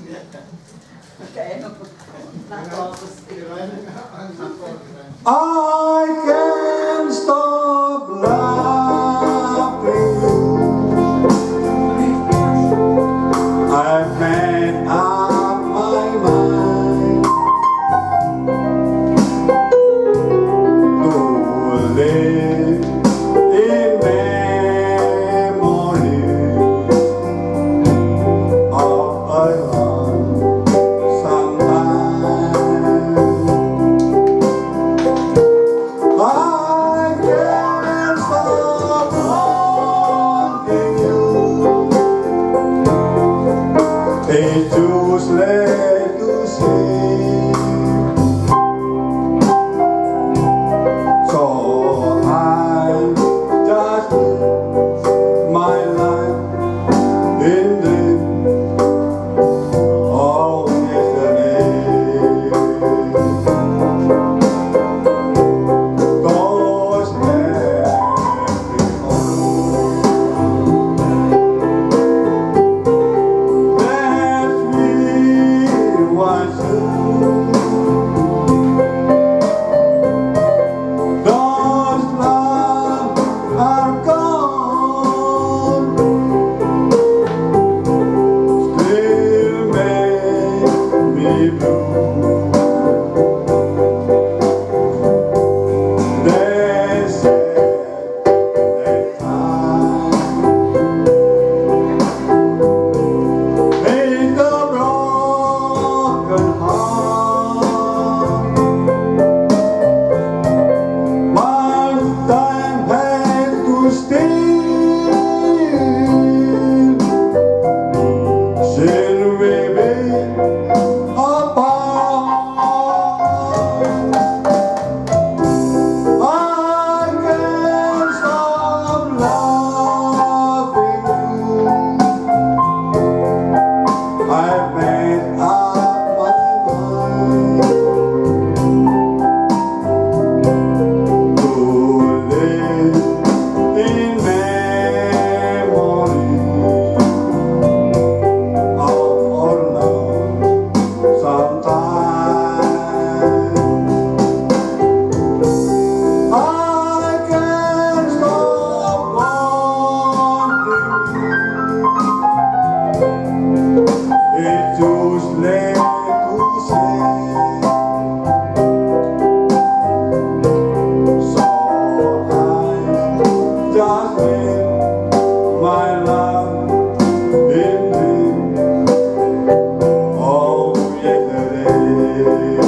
I can't stop loving you. I've made up my mind to live in memory of a long sometime. I can't stop wanting you. It's too late to see, so I just live my life in dream of yesterday. Those love are gone, still make me blue. They said that time made a broken heart. One time had to steal, still we be apart. I can't stop loving you. I've made up my mind to live in memory of our love sometime. I can't stop wanting you. It's too late to say, so I just live my life in dream of yesterday.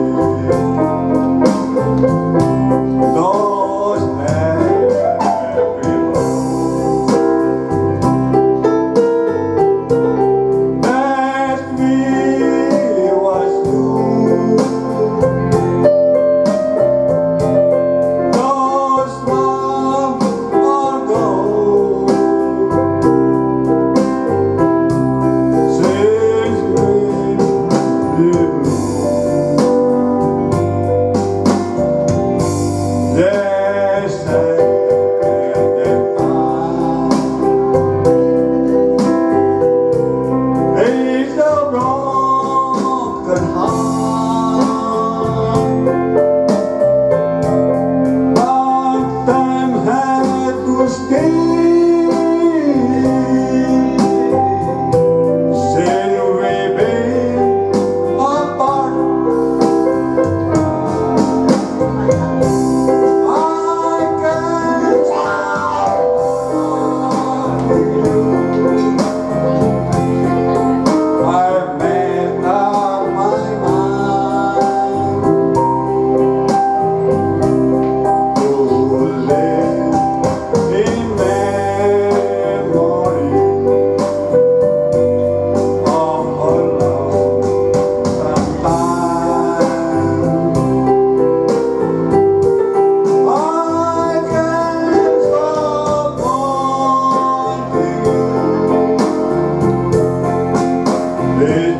Those happy moments that we was through, those love are gone, since we knew. They say that time is a broken heart. But time had to steal, still we be apart. I can't stop loving you. I've made up my mind to live in memory of our love sometime. I can't stop wanting you.